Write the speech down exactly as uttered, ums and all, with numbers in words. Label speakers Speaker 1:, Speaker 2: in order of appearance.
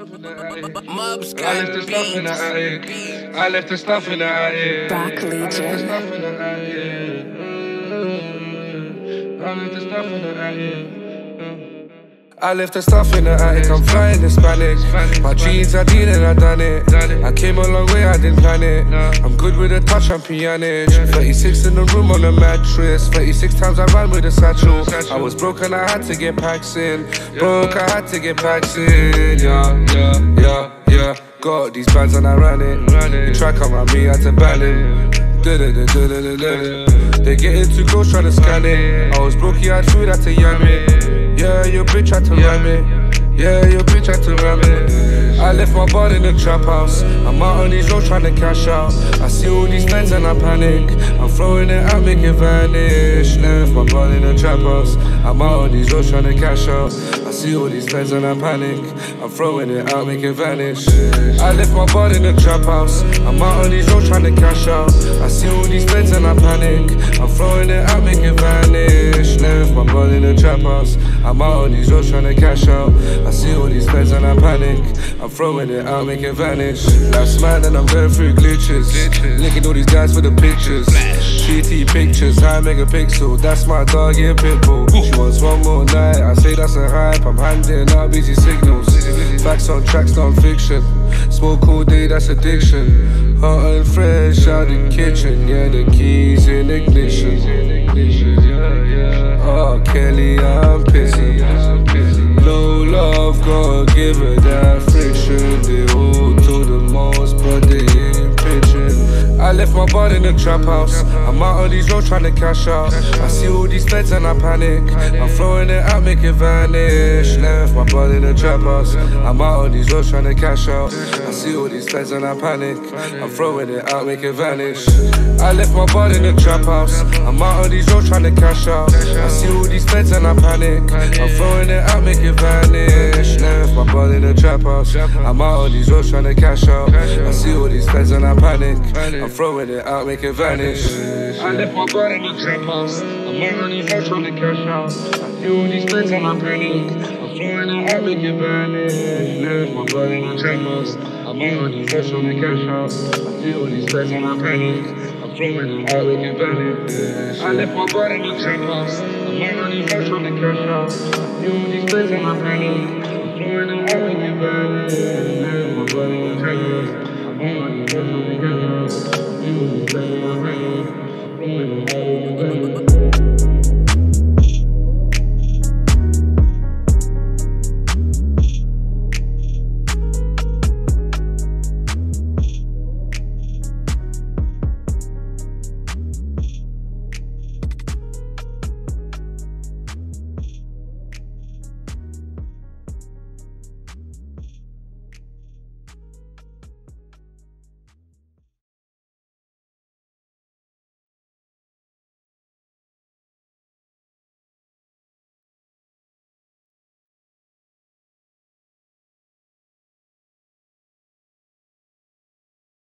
Speaker 1: I left the stuff in the attic. I left the stuff in the attic.
Speaker 2: Rock Legion.
Speaker 1: I left the stuff in the attic. I left the stuff in the attic, I'm flying in Spanish. My jeans are deal and I done it. I came a long way, I didn't plan it. I'm good with a touch, I'm pianish. thirty-six in the room on the mattress. thirty-six times I ran with a satchel. I was broke and I had to get packs in. Broke, I had to get packs in. Yeah, yeah, yeah, yeah. Got these bands and I ran it. You try come at me, I had to ban it. They getting too close, trying to scan it. I was broke, you had food, had to yam it. Yeah, your bitch had to ram it. Yeah, your bitch had to ram it. I left my body in the trap house. I'm out on these roads trying to cash out. I see all these friends and I panic. I'm throwing it out, make it vanish. Left my body in the trap house. I'm out on these roads trying to cash out. I see all these friends and I panic. I'm throwing it out, make it vanish. I left my body in the trap house. I'm out on these roads trying to cash out. I see all these friends and I panic. I'm throwing it out, make it vanish. Left my body in the trap house. I'm out on these roads trying to cash out. I see all these friends and I panic. I'm throwing it out, make it vanish. Last man and I'm going through glitches. Linking all these guys for the pictures. G T pictures, high megapixel. That's my dog, yeah, pitbull. She wants one more night. I say that's a hype. I'm handing out busy signals. Facts on tracks, non-fiction. Smoke all day, that's addiction. Hot and fresh out the kitchen. Yeah, the keys in ignition. Oh, Kelly, I'm pissy. No love, gotta give her that friction. They all do the most, but they ain't pitching. I left my body in the trap house. I'm out on these roads trying to cash out. I see all these feds and I panic. I'm throwing it out, make it vanish. Left my body in the trap house. I'm out on these roads trying to cash out. I see all these feds and I panic. I'm throwing it out, make it vanish. I left my body in the trap house. I'm out on these roads trying to cash out. I see all these feds and I panic. I'm throwing it out, make it vanish. Left my body in the trap house. I'm out on these roads trying to cash out. I see all these feds and I panic. I'm throwing it out, make it vanish. I left my body in the trap house. I'm out on these roads trying to cash out. I see all these feds and I panic. I'm throwing it out, make it vanish. Left my body in the trap house. I'm out on these roads trying to cash out. I see all these feds and I panic. I'm throwing it out, make it vanish. I left my body in the trap house. I'm out on these roads trying to cash out. I see all these feds and I panic.